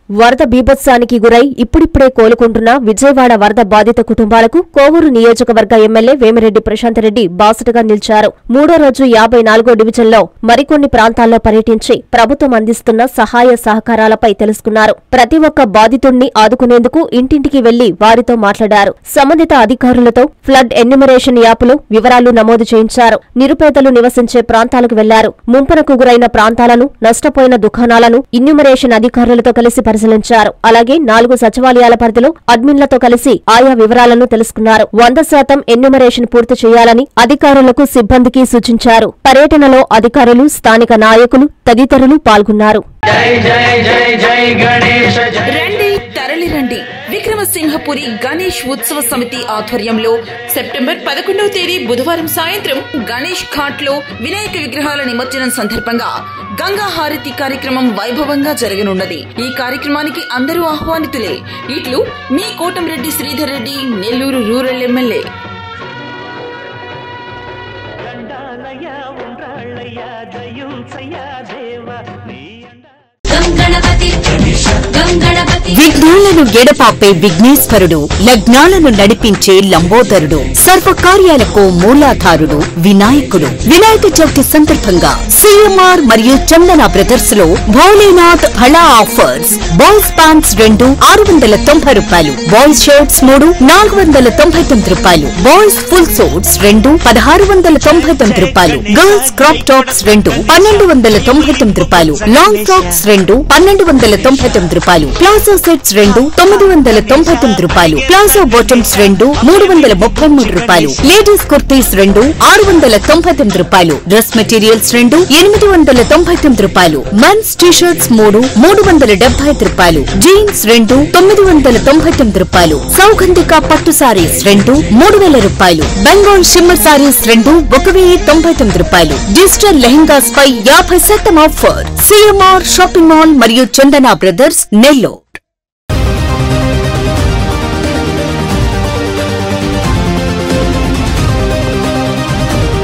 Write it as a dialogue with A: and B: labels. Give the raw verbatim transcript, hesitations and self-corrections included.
A: వరద బీభత్సానికి గురై ఇప్పుడిప్పుడే కోలుకుంటున్న విజయవాడ వరద బాధిత కుటుంబాలకు కోవూరు నియోజకవర్గ ఎమ్మెల్యే వేమిరెడ్డి ప్రశాంతరెడ్డి బాసటగా నిలిచారు. మూడో రోజు యాభై నాలుగో డివిజన్లో మరికొన్ని ప్రాంతాల్లో పర్యటించి ప్రభుత్వం అందిస్తున్న సహాయ సహకారాలపై తెలుసుకున్నారు. ప్రతి ఒక్క బాధితుణ్ణి ఆదుకునేందుకు ఇంటింటికి వెళ్లి వారితో మాట్లాడారు. సంబంధిత అధికారులతో ఫ్లడ్ ఎన్యూమరేషన్ యాప్లో వివరాలు నమోదు చేయించారు. నిరుపేదలు నివసించే ప్రాంతాలకు వెళ్లారు. ముంపునకు గురైన ప్రాంతాలను, నష్టపోయిన దుకాణాలను ఎన్యూమరేషన్ అధికారులతో కలిసి పరిశీలించారు. అలాగే నాలుగు సచివాలయాల పరిధిలో అడ్మిన్లతో కలిసి ఆయా వివరాలను తెలుసుకున్నారు. వంద శాతం ఎన్యూమరేషన్ పూర్తి చేయాలని అధికారులకు, సిబ్బందికి సూచించారు. పర్యటనలో అధికారులు, స్థానిక నాయకులు తదితరులు పాల్గొన్నారు.
B: రండి తరలి రండి. విక్రమసింహపురి గణేష్ ఉత్సవ సమితి ఆధ్వర్యంలో సెప్టెంబర్ పదకొండవ తేదీ బుధవారం సాయంత్రం గణేష్ ఘాట్ లో వినాయక విగ్రహాల నిమజ్జనం సందర్భంగా గంగా హారతి కార్యక్రమం వైభవంగా జరగనున్నది. ఈ కార్యక్రమానికి అందరూ ఆహ్వానితులే. ఇట్లు మీ కోటంరెడ్డి శ్రీధర్ రెడ్డి, నెల్లూరు రూరల్ ఎమ్మెల్యే.
C: విఘ్నాలను ఎడపాపే విఘ్నేశ్వరుడు, లగ్నాలను నడిపించే లంబోదరుడు, సర్వకార్యాలకు మూలాధారుడు వినాయకుడు. వినాయక చవితి సందర్భంగా సిఎంఆర్ మరియు చందన బ్రదర్స్ లో భోలేనాథ్ భళా ఆఫర్స్. బాయ్స్ ప్యాంట్స్ రెండు ఆరు వందల తొంభై రూపాయలు, బాయ్స్ షర్ట్స్ మూడు నాలుగు వందల తొంభై తొమ్మిది రూపాయలు, బాయ్స్ ఫుల్ సూట్స్ రెండు పదహారు వందల తొంభై తొమ్మిది రూపాయలు, గర్ల్స్ క్రాప్ టాప్స్ రెండు పన్నెండు వందల తొంభై తొమ్మిది రూపాయలు, లాంగ్ ఫ్రాక్స్ రెండు పన్నెండు వందల తొంభై తొమ్మిది రూపాయలు, ప్లాజో సెట్స్ రెండు తొమ్మిది వందల తొంభై తొమ్మిది రూపాయలు, ప్లాజో బాటమ్స్ రెండు మూడు వందల ముప్పై మూడు రూపాయలు, లేడీస్ కుర్తీస్ రెండు ఆరు వందల తొంభై తొమ్మిది రూపాయలు, డ్రెస్ మెటీరియల్స్ రెండు ఎనిమిది వందల తొంభై తొమ్మిది రూపాయలు, మెన్స్ టీషర్ట్స్ మూడు మూడు వందల డెబ్బై ఐదు రూపాయలు, జీన్స్ రెండు తొమ్మిది వందల తొంభై తొమ్మిది రూపాయలు, సౌగంధిక పట్టు సారీస్ రెండు మూడు వేల రూపాయలు, బెంగాల్ షిమ్మర్ సారీస్ రెండు ఒక వెయ్యి తొంభై తొమ్మిది రూపాయలు, డిజిటల్ లెహెంగాస్ పై యాభై శాతం ఆఫర్. సిఎంఆర్ షాపింగ్ మాల్ మరియు చందన బ్రదర్స్ నెల్లూరు.